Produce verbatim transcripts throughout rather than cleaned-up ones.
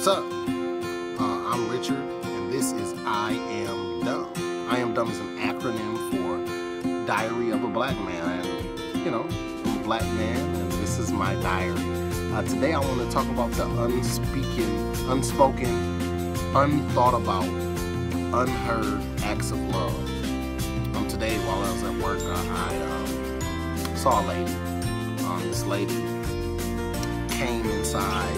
What's up? Uh, I'm Richard, and this is I Am Dumb. I Am Dumb is an acronym for Diary of a Black Man. And, you know, I'm a black man, and this is my diary. Uh, today I want to talk about the unspeaking, unspoken, unthought about, unheard acts of love. Um, today, while I was at work, uh, I um, saw a lady. Um, this lady came inside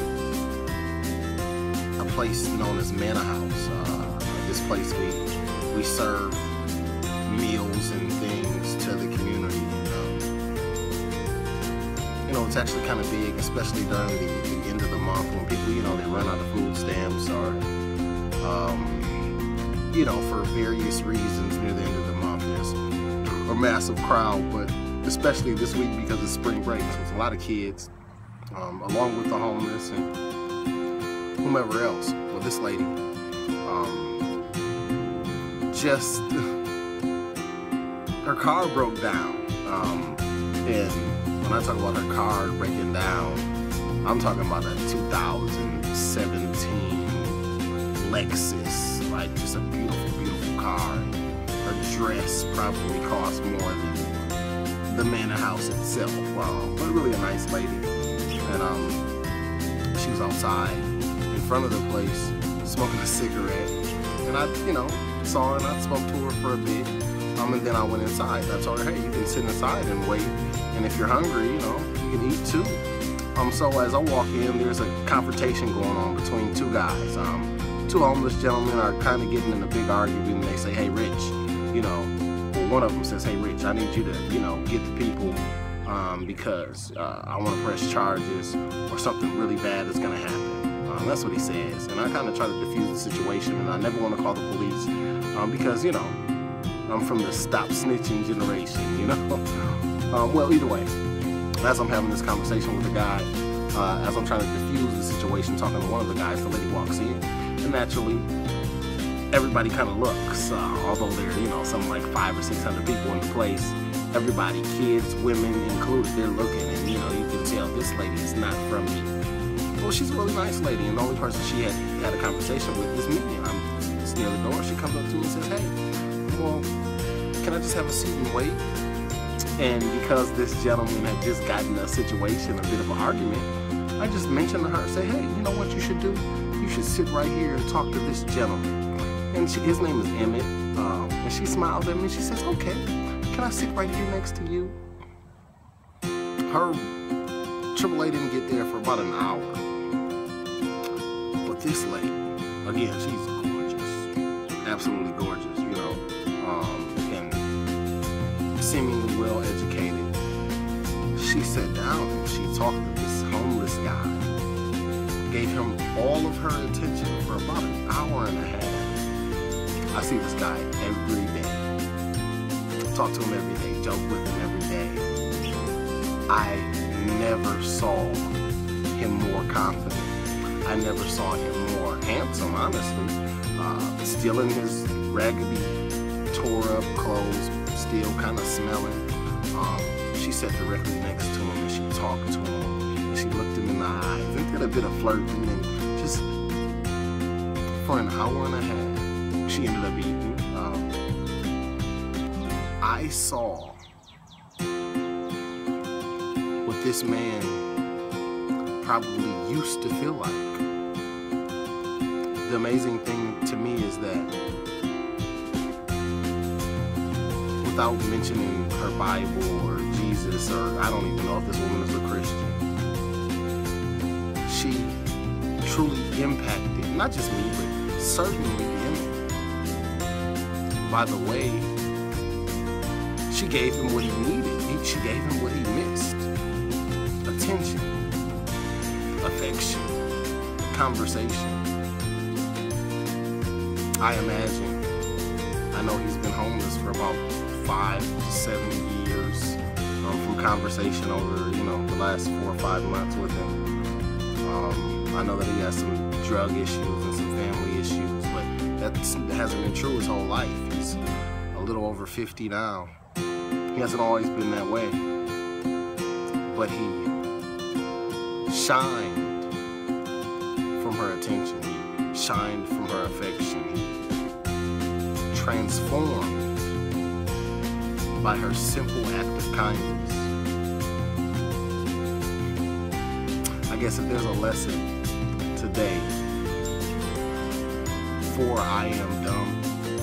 a place known as Manor House. Uh, this place we we serve meals and things to the community. And, um, you know, it's actually kind of big, especially during the, the end of the month when people, you know, they run out of food stamps or, um, you know, for various reasons near the end of the month. There's a massive crowd, but especially this week because it's spring break. So there's a lot of kids, um, along with the homeless and whomever else. Well, this lady um, just, her car broke down. Um, and when I talk about her car breaking down, I'm talking about a two thousand seventeen Lexus, like just a beautiful, beautiful car. Her dress probably cost more than the Manor House itself. Wow, but really a nice lady. And um, she was outside in front of the place smoking a cigarette, and I, you know, saw her and I spoke to her for a bit. Um, and then I went inside. I told her, hey, you can sit inside and wait, and if you're hungry, you know, you can eat too. Um, so as I walk in, there's a confrontation going on between two guys. Um, two homeless gentlemen are kind of getting in a big argument, and they say, hey, Rich, you know, well, one of them says, hey, Rich, I need you to, you know, get the people um, because uh, I want to press charges or something really bad is going to happen. Um, that's what he says. And I kind of try to defuse the situation, and I never want to call the police um, because, you know, I'm from the stop snitching generation, you know. um, well, either way, as I'm having this conversation with the guy, uh, as I'm trying to defuse the situation, talking to one of the guys, the lady walks in, and naturally, everybody kind of looks, uh, although there are, you know, something like five or six hundred people in the place. Everybody, kids, women included, they're looking, and you know, you can tell this lady is not from me. Well, she's a really nice lady, and the only person she had had a conversation with is me. And I'm just near the door. She comes up to me and says, "Hey, well, can I just have a seat and wait?" And because this gentleman had just gotten a situation, a bit of an argument, I just mentioned to her, say, "Hey, you know what you should do? You should sit right here and talk to this gentleman." And she, his name is Emmett, um, and she smiles at me and she says, "Okay, can I sit right here next to you?" Her triple A didn't get there for about an hour. But this lady, again, she's gorgeous, absolutely gorgeous, you know, um, and seemingly well educated. She sat down and she talked to this homeless guy, gave him all of her attention for about an hour and a half. I see this guy every day, talk to him every day, joke with him every day. I never saw him more confident. I never saw him more handsome, honestly. Uh, still in his raggedy, tore up clothes, still kind of smelling. Um, she sat directly next to him and she talked to him. And she looked him in the eyes and did a bit of flirting, and just for an hour and a half, she ended up eating. Um, I saw what this man probably used to feel like. The amazing thing to me is that without mentioning her Bible or Jesus, or I don't even know if this woman is a Christian, she truly impacted not just me, but certainly him. By the way, she gave him what he needed. She gave him what he missed. Attention, affection, conversation. I imagine, I know he's been homeless for about five to seven years um, from conversation over, you know, the last four or five months with him. Um, I know that he has some drug issues and some family issues, but that hasn't been true his whole life. He's a little over fifty now. He hasn't always been that way, but he shined from her attention. He shined from her affection. He transformed by her simple act of kindness. I guess if there's a lesson today for I am dumb,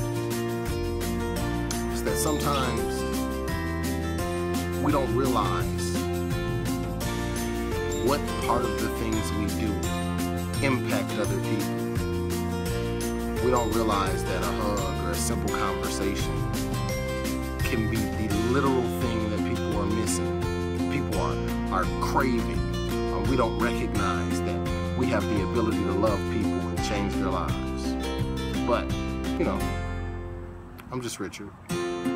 it's that sometimes we don't realize what part of the things we do impact other people. We don't realize that a hug or a simple conversation can be the literal thing that people are missing, people are, are craving. Uh, we don't recognize that we have the ability to love people and change their lives. But, you know, I'm just Richard.